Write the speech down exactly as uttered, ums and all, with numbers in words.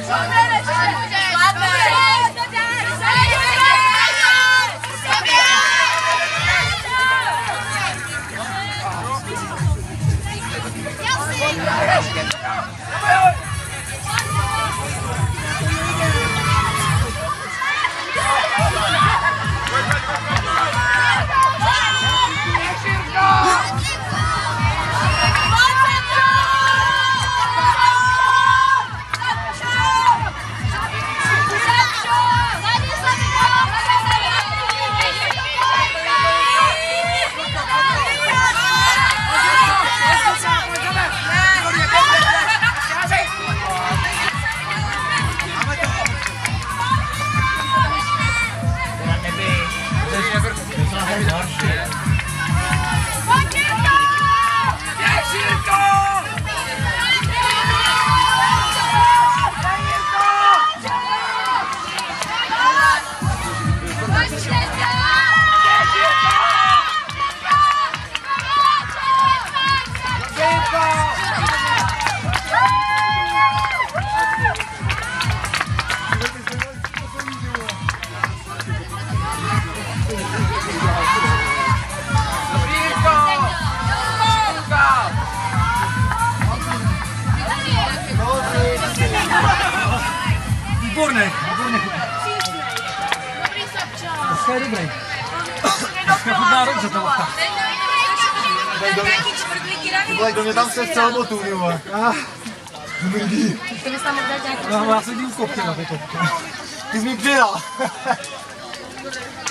Výborný, výborný. Dobrý Sabčo. To je dobrý. Chutná dobře to vata. Vole, do mě tam se celou botu, jo. Mrdí. Ty bys tam mohl dát nějaký... No, já sedím v kopě na ty kopě. Ty jsi mi přijel.